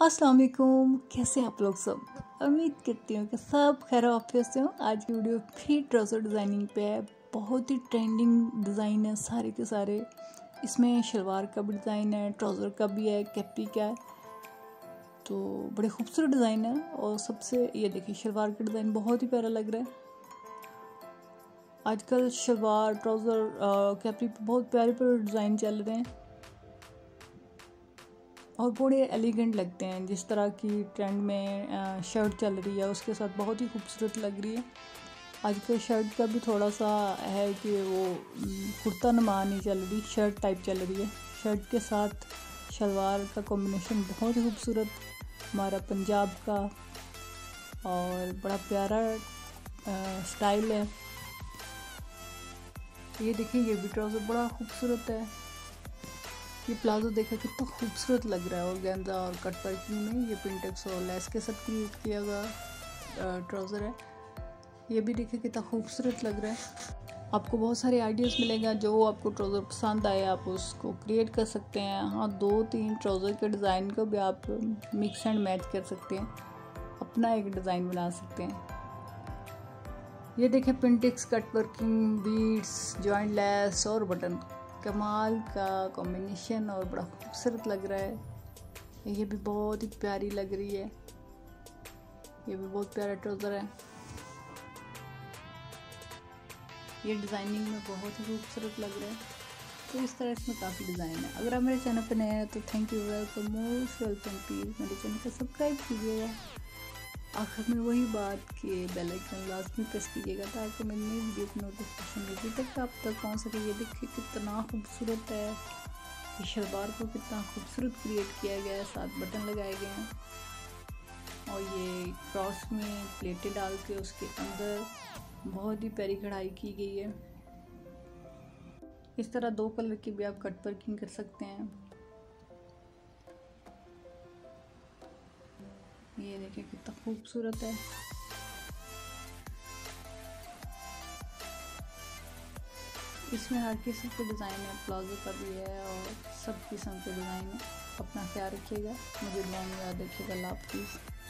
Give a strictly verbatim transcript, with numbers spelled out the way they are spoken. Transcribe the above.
अस्सलाम वालेकुम, कैसे हैं आप लोग सब। उम्मीद करती हूँ कि सब खैर ऑफिस से हो। आज की वीडियो भी ट्राउज़र डिज़ाइनिंग पे है। बहुत ही ट्रेंडिंग डिज़ाइन है सारे के सारे। इसमें शलवार का भी डिज़ाइन है, ट्राउज़र का भी है, कैपरी का है, तो बड़े खूबसूरत डिज़ाइन है। और सबसे ये देखिए शलवार का डिज़ाइन बहुत ही प्यारा लग रहा है। आजकल शलवार ट्राउज़र कैपरी पे बहुत प्यारे प्यारे डिज़ाइन चल रहे हैं और बड़े एलिगेंट लगते हैं। जिस तरह की ट्रेंड में शर्ट चल रही है उसके साथ बहुत ही खूबसूरत लग रही है। आजकल शर्ट का भी थोड़ा सा है कि वो कुर्ता नुमा नहीं चल रही, शर्ट टाइप चल रही है। शर्ट के साथ शलवार का कॉम्बिनेशन बहुत ही खूबसूरत हमारा पंजाब का और बड़ा प्यारा स्टाइल है। ये देखिए ये भी ट्राउज़र बड़ा खूबसूरत है। ये प्लाजो देखा कितना खूबसूरत लग रहा है और गेंदा और कट वर्किंग में ये पिंटेक्स और लेस के साथ क्रिएट किया गया ट्राउज़र है। ये भी देखिए कितना खूबसूरत लग रहा है। आपको बहुत सारे आइडियाज़ मिलेगा, जो आपको ट्राउज़र पसंद आए आप उसको क्रिएट कर सकते हैं। हाँ, दो तीन ट्राउज़र के डिज़ाइन को भी आप मिक्स एंड मैच कर सकते हैं, अपना एक डिज़ाइन बना सकते हैं। ये देखिए pintucks, cut working, beads, joint less और बटन, कमाल का कॉम्बिनेशन और बड़ा खूबसूरत लग रहा है। ये भी बहुत ही प्यारी लग रही है। ये भी बहुत प्यारा ट्राउज़र है। ये डिज़ाइनिंग में बहुत ही खूबसूरत लग रहा है। तो इस तरह इसमें काफ़ी डिज़ाइन है। अगर आप मेरे चैनल पर नए हैं तो thank you, welcome, most welcome. Please मेरे चैनल को सब्सक्राइब कीजिएगा। आखिर में वही बात कि बेल आइकन लाजमी प्रेस कीजिएगा ताकि मेरी नई वीडियो की नोटिफिकेशन जल्दी तक आप तक पहुंच सके। ये देखिए कितना खूबसूरत है। ये शलवार को कितना खूबसूरत क्रिएट किया गया है, साथ बटन लगाए गए हैं और ये क्रॉस में प्लेटें डाल के उसके अंदर बहुत ही प्यारी कढ़ाई की गई है। इस तरह दो कलर की भी आप कट वर्किंग कर सकते हैं। ये देखिए कितना खूबसूरत है। इसमें हर किस्म के डिज़ाइन है, प्लाजो का भी है और सब किस्म के डिज़ाइन है। अपना ख्याल रखिएगा, मुझे दुआ में याद रखिएगा। अल्लाह हाफ़िज़।